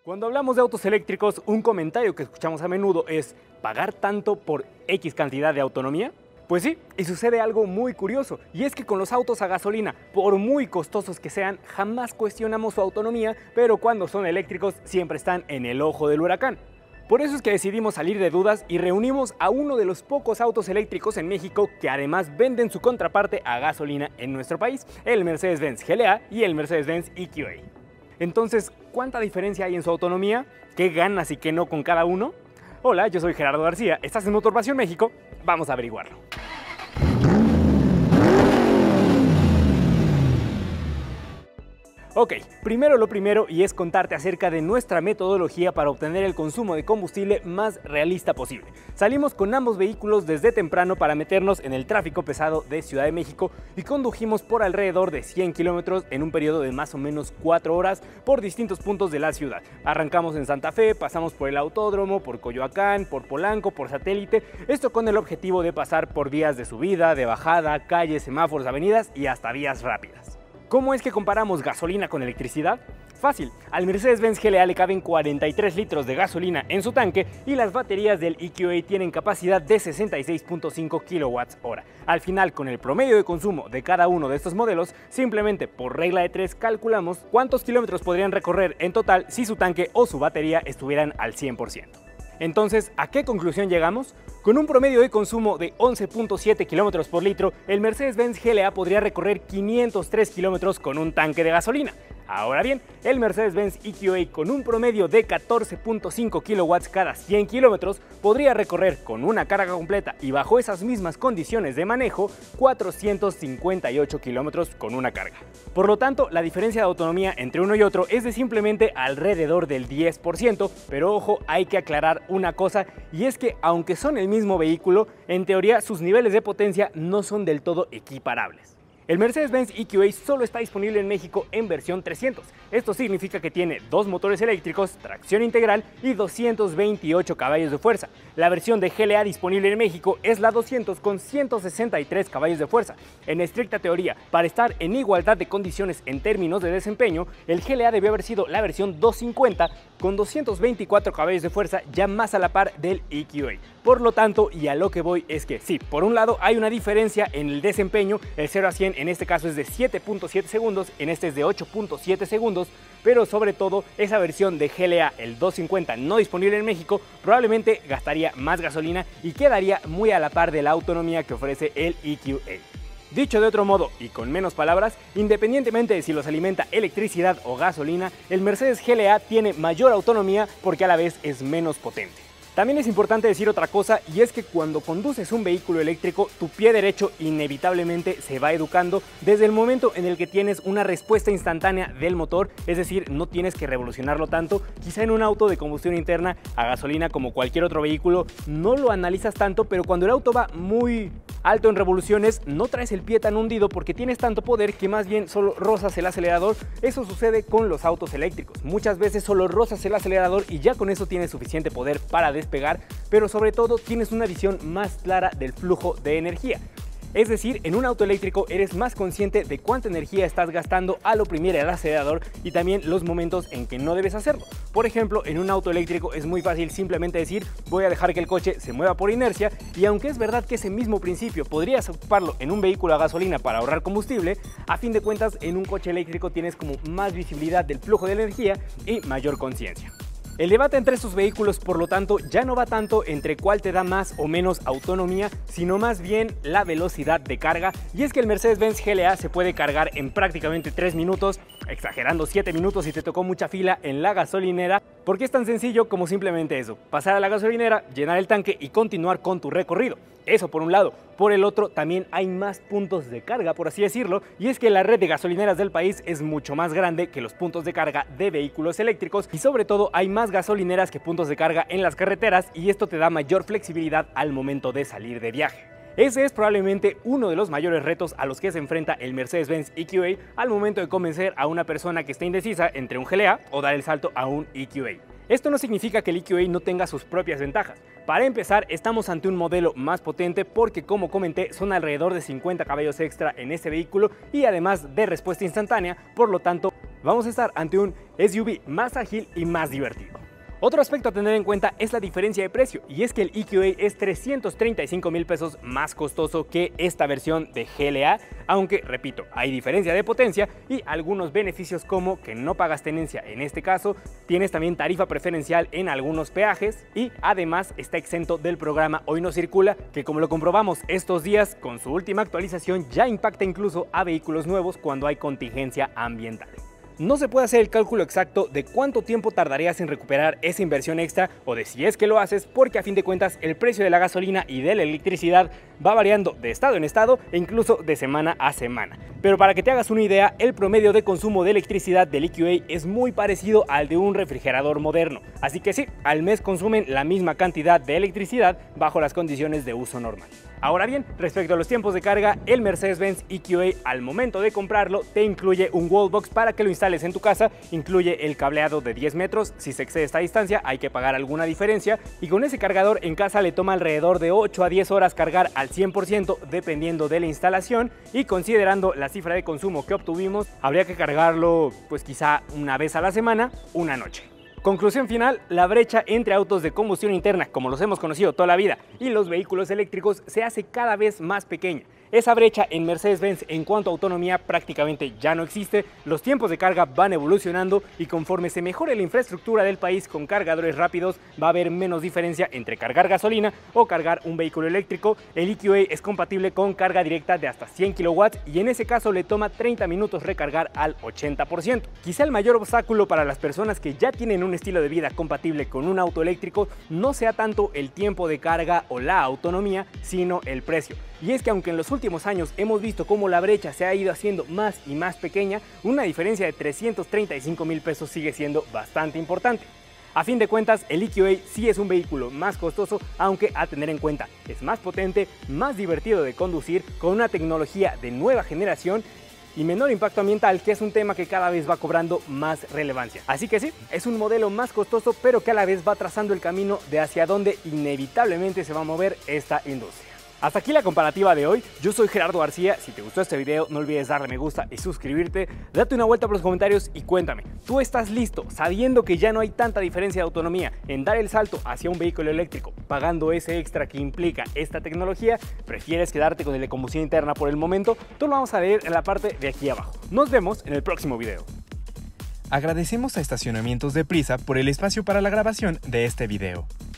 Cuando hablamos de autos eléctricos, un comentario que escuchamos a menudo es ¿pagar tanto por X cantidad de autonomía? Pues sí, y sucede algo muy curioso, y es que con los autos a gasolina, por muy costosos que sean, jamás cuestionamos su autonomía, pero cuando son eléctricos siempre están en el ojo del huracán. Por eso es que decidimos salir de dudas y reunimos a uno de los pocos autos eléctricos en México que además venden su contraparte a gasolina en nuestro país, el Mercedes-Benz GLA y el Mercedes-Benz EQA. Entonces, ¿cuánta diferencia hay en su autonomía? ¿Qué ganas y qué no con cada uno? Hola, yo soy Gerardo García, estás en Motor Pasión México, vamos a averiguarlo. Ok, primero lo primero y es contarte acerca de nuestra metodología para obtener el consumo de combustible más realista posible. Salimos con ambos vehículos desde temprano para meternos en el tráfico pesado de Ciudad de México y condujimos por alrededor de 100 kilómetros en un periodo de más o menos 4 horas por distintos puntos de la ciudad. Arrancamos en Santa Fe, pasamos por el Autódromo, por Coyoacán, por Polanco, por Satélite, esto con el objetivo de pasar por vías de subida, de bajada, calles, semáforos, avenidas y hasta vías rápidas. ¿Cómo es que comparamos gasolina con electricidad? Fácil, al Mercedes-Benz GLA le caben 43 litros de gasolina en su tanque y las baterías del EQA tienen capacidad de 66.5 kWh. Al final, con el promedio de consumo de cada uno de estos modelos, simplemente por regla de 3 calculamos cuántos kilómetros podrían recorrer en total si su tanque o su batería estuvieran al 100%. Entonces, ¿a qué conclusión llegamos? Con un promedio de consumo de 11.7 km por litro, el Mercedes-Benz GLA podría recorrer 503 km con un tanque de gasolina. Ahora bien, el Mercedes-Benz EQA con un promedio de 14.5 kW cada 100 km podría recorrer con una carga completa y bajo esas mismas condiciones de manejo 458 km con una carga. Por lo tanto, la diferencia de autonomía entre uno y otro es de simplemente alrededor del 10%, pero ojo, hay que aclarar una cosa y es que aunque son el mismo vehículo, en teoría sus niveles de potencia no son del todo equiparables. El Mercedes-Benz EQA solo está disponible en México en versión 300. Esto significa que tiene dos motores eléctricos, tracción integral y 228 caballos de fuerza. La versión de GLA disponible en México es la 200 con 163 caballos de fuerza. En estricta teoría, para estar en igualdad de condiciones en términos de desempeño, el GLA debió haber sido la versión 250 con 224 caballos de fuerza, ya más a la par del EQA. Por lo tanto, y a lo que voy es que sí, por un lado hay una diferencia en el desempeño, el 0 a 100 en este caso es de 7.7 segundos, en este es de 8.7 segundos, pero sobre todo esa versión de GLA, el 250 no disponible en México, probablemente gastaría más gasolina y quedaría muy a la par de la autonomía que ofrece el EQA. Dicho de otro modo y con menos palabras, independientemente de si los alimenta electricidad o gasolina, el Mercedes GLA tiene mayor autonomía porque a la vez es menos potente. También es importante decir otra cosa y es que cuando conduces un vehículo eléctrico, tu pie derecho inevitablemente se va educando desde el momento en el que tienes una respuesta instantánea del motor, es decir, no tienes que revolucionarlo tanto. Quizá en un auto de combustión interna a gasolina como cualquier otro vehículo no lo analizas tanto, pero cuando el auto va muy alto en revoluciones no traes el pie tan hundido porque tienes tanto poder que más bien solo rozas el acelerador. Eso sucede con los autos eléctricos. Muchas veces solo rozas el acelerador y ya con eso tienes suficiente poder para despegar, pero sobre todo tienes una visión más clara del flujo de energía. Es decir, en un auto eléctrico eres más consciente de cuánta energía estás gastando al oprimir el acelerador y también los momentos en que no debes hacerlo. Por ejemplo, en un auto eléctrico es muy fácil simplemente decir voy a dejar que el coche se mueva por inercia, y aunque es verdad que ese mismo principio podrías ocuparlo en un vehículo a gasolina para ahorrar combustible, a fin de cuentas en un coche eléctrico tienes como más visibilidad del flujo de energía y mayor conciencia. El debate entre estos vehículos, por lo tanto, ya no va tanto entre cuál te da más o menos autonomía, sino más bien la velocidad de carga, y es que el Mercedes-Benz GLA se puede cargar en prácticamente 3 minutos, exagerando 7 minutos si te tocó mucha fila en la gasolinera, porque es tan sencillo como simplemente eso, pasar a la gasolinera, llenar el tanque y continuar con tu recorrido. Eso por un lado. Por el otro, también hay más puntos de carga, por así decirlo, y es que la red de gasolineras del país es mucho más grande que los puntos de carga de vehículos eléctricos, y sobre todo hay más gasolineras que puntos de carga en las carreteras, y esto te da mayor flexibilidad al momento de salir de viaje. Ese es probablemente uno de los mayores retos a los que se enfrenta el Mercedes-Benz EQA al momento de convencer a una persona que esté indecisa entre un GLA o dar el salto a un EQA. Esto no significa que el EQA no tenga sus propias ventajas. Para empezar, estamos ante un modelo más potente porque, como comenté, son alrededor de 50 caballos extra en este vehículo y además de respuesta instantánea, por lo tanto, vamos a estar ante un SUV más ágil y más divertido. Otro aspecto a tener en cuenta es la diferencia de precio, y es que el EQA es 335,000 pesos más costoso que esta versión de GLA, aunque, repito, hay diferencia de potencia y algunos beneficios como que no pagas tenencia en este caso, tienes también tarifa preferencial en algunos peajes y además está exento del programa Hoy No Circula, que como lo comprobamos estos días con su última actualización ya impacta incluso a vehículos nuevos cuando hay contingencia ambiental. No se puede hacer el cálculo exacto de cuánto tiempo tardarías en recuperar esa inversión extra o de si es que lo haces, porque a fin de cuentas el precio de la gasolina y de la electricidad va variando de estado en estado e incluso de semana a semana. Pero para que te hagas una idea, el promedio de consumo de electricidad del EQA es muy parecido al de un refrigerador moderno, así que sí, al mes consumen la misma cantidad de electricidad bajo las condiciones de uso normal. Ahora bien, respecto a los tiempos de carga, el Mercedes-Benz EQA al momento de comprarlo te incluye un wallbox para que lo instales en tu casa, incluye el cableado de 10 metros, si se excede esta distancia hay que pagar alguna diferencia, y con ese cargador en casa le toma alrededor de 8 a 10 horas cargar al 100% dependiendo de la instalación, y considerando la cifra de consumo que obtuvimos, habría que cargarlo pues quizá una vez a la semana, una noche. Conclusión final, la brecha entre autos de combustión interna, como los hemos conocido toda la vida, y los vehículos eléctricos se hace cada vez más pequeña. Esa brecha en Mercedes-Benz en cuanto a autonomía prácticamente ya no existe, los tiempos de carga van evolucionando y conforme se mejore la infraestructura del país con cargadores rápidos, va a haber menos diferencia entre cargar gasolina o cargar un vehículo eléctrico. El EQA es compatible con carga directa de hasta 100 kW y en ese caso le toma 30 minutos recargar al 80%. Quizá el mayor obstáculo para las personas que ya tienen un estilo de vida compatible con un auto eléctrico no sea tanto el tiempo de carga o la autonomía, sino el precio. Y es que aunque en los últimos años hemos visto cómo la brecha se ha ido haciendo más y más pequeña, una diferencia de 335,000 pesos sigue siendo bastante importante. A fin de cuentas, el EQA sí es un vehículo más costoso, aunque a tener en cuenta, es más potente, más divertido de conducir, con una tecnología de nueva generación y menor impacto ambiental, que es un tema que cada vez va cobrando más relevancia. Así que sí, es un modelo más costoso, pero que a la vez va trazando el camino de hacia donde inevitablemente se va a mover esta industria. Hasta aquí la comparativa de hoy. Yo soy Gerardo García. Si te gustó este video, no olvides darle me gusta y suscribirte. Date una vuelta por los comentarios y cuéntame, ¿tú estás listo, sabiendo que ya no hay tanta diferencia de autonomía, en dar el salto hacia un vehículo eléctrico, pagando ese extra que implica esta tecnología? ¿Prefieres quedarte con el de combustión interna por el momento? Todo lo vamos a leer en la parte de aquí abajo. Nos vemos en el próximo video. Agradecemos a Estacionamientos de Prisa por el espacio para la grabación de este video.